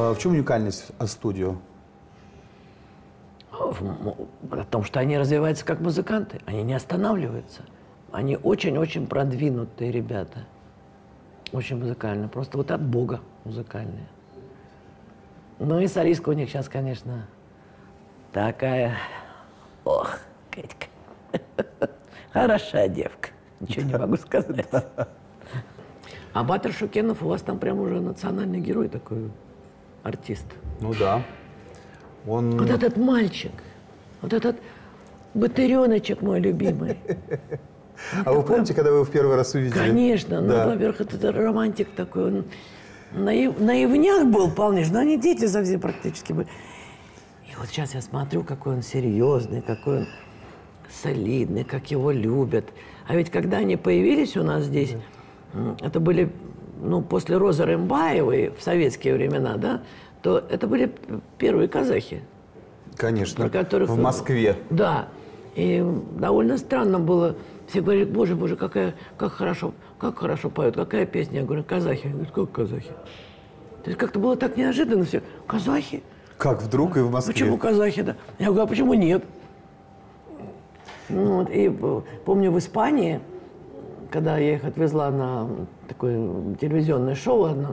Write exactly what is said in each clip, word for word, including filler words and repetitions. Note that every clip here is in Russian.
В чем уникальность А-студио? В том, что они развиваются как музыканты, они не останавливаются. Они очень-очень продвинутые ребята. Очень музыкально. Просто вот от Бога музыкальные. Ну и солистка у них сейчас, конечно, такая... Ох, Катька. Хорошая девка. Ничего не могу сказать. А Батыр Шукенов у вас там прям уже национальный герой такой, артист. Ну да. Он... Вот этот мальчик, вот этот батыреночек мой любимый. А вы помните, когда вы его в первый раз увидели? Конечно. Да. Ну, во-первых, это романтик такой. Он наив... наивняк был полнейший, но они дети совсем практически были. И вот сейчас я смотрю, какой он серьезный, какой он солидный, как его любят. А ведь когда они появились у нас здесь, да. это были, ну, после Розы Рымбаевой в советские времена, да, то это были первые казахи. Конечно, про которых, в Москве. Да. И довольно странно было. Все говорят, боже, боже, какая, как хорошо, как хорошо поют, какая песня. Я говорю, казахи. Они говорят, как казахи? То есть как-то было так неожиданно все. Казахи? Как вдруг и в Москве? Почему казахи, да? Я говорю, а почему нет? Ну, вот, и помню, в Испании, когда я их отвезла на такое телевизионное шоу одно,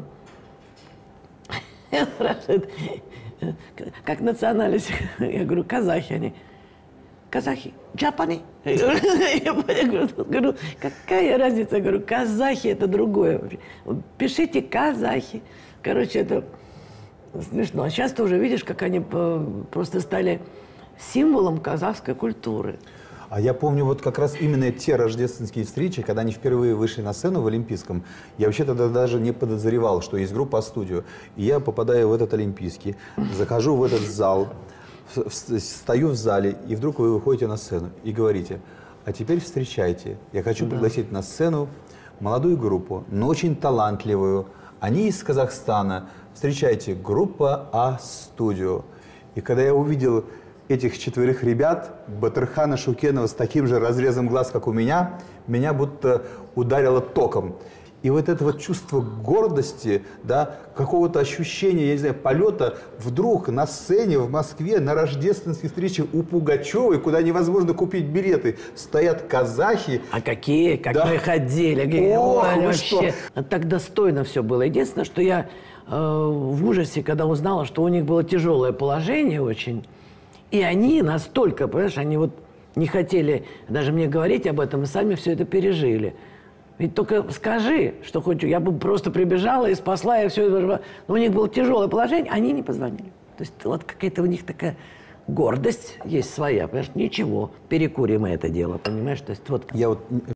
я спрашиваю, как национальность? Я говорю, казахи они. Казахи, джапани. Я говорю, какая разница? Я говорю, казахи это другое. Пишите казахи. Короче, это смешно. А сейчас ты уже видишь, как они просто стали символом казахской культуры. А я помню вот как раз именно те рождественские встречи, когда они впервые вышли на сцену в Олимпийском. Я вообще тогда даже не подозревал, что есть группа А-студио. И я попадаю в этот Олимпийский, захожу в этот зал, стою в зале, и вдруг вы выходите на сцену и говорите, а теперь встречайте. Я хочу да. пригласить на сцену молодую группу, но очень талантливую. Они из Казахстана. Встречайте, группа А-студио. И когда я увидел этих четверых ребят, Батырхана Шукенова с таким же разрезом глаз, как у меня, меня будто ударило током. И вот это вот чувство гордости, да, какого-то ощущения, я не знаю, полета, вдруг на сцене в Москве на рождественской встрече у Пугачевой, куда невозможно купить билеты, стоят казахи. А какие? Как да. мы ходили. Ох, Ой, вы вообще. что? Так достойно все было. Единственное, что я э, в ужасе, когда узнала, что у них было тяжелое положение очень, и они настолько, понимаешь, они вот не хотели даже мне говорить об этом, и сами все это пережили. Ведь только скажи, что хоть я бы просто прибежала и спасла, и все это. Но у них было тяжелое положение, они не позвонили. То есть вот какая-то у них такая гордость есть своя, понимаешь, ничего, перекурим это дело, понимаешь? То есть вот... Я вот